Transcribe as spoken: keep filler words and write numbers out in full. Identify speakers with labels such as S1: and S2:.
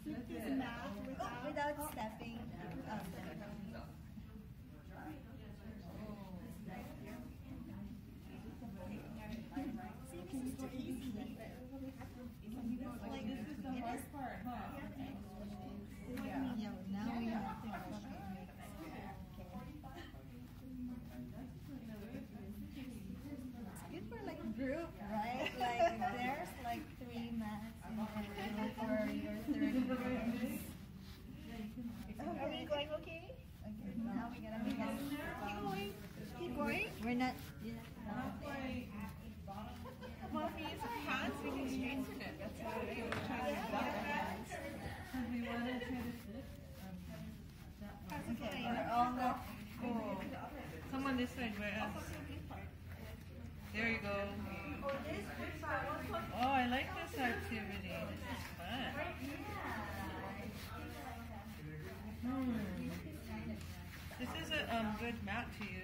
S1: without, without stepping. Uh, stepping. Seems too easy. Like, this is the hard part, huh? Yeah. Yeah, now we have to go. It's good for like group, right? Like there's like three mats in there for your thirty minutes. Are we going okay? Okay, now we gotta make it. Keep going. Keep going. We're not. Yeah.
S2: Well, if we use our hands, we can straighten it. That's why we were trying to use our hands.
S3: Because we want to try to sit.
S2: That's
S1: Okay, we're all not.
S3: Oh. Come on this side, where else? There you go. Oh, I like this activity. This is fun. Hmm. This is a um, good mat to use.